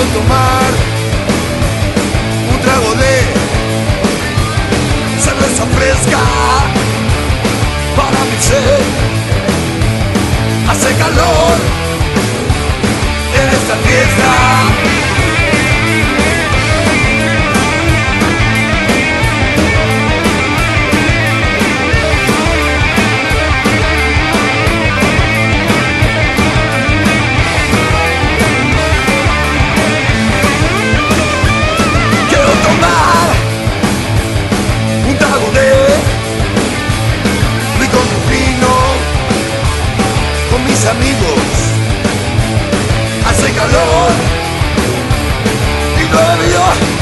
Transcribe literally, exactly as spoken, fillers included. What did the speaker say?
tomar un trago de cerveza fresca para mi sed. Hace calor en esta fiesta. Amigos, hace calor y no veo